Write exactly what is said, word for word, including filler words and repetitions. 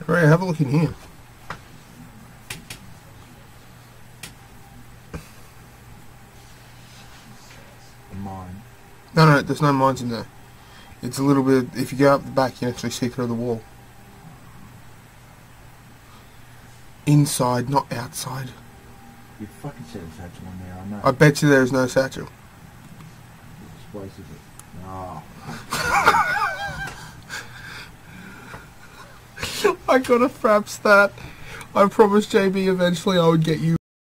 Right, have a look in here. Mine. No, no, there's no mines in there. It's a little bit. If you go up the back, you can actually see through the wall. Inside, not outside. You fucking set a satchel on there, I know. I bet you there is no satchel. Which place is it? Oh. I gotta fraps that. I promised J B eventually I would get you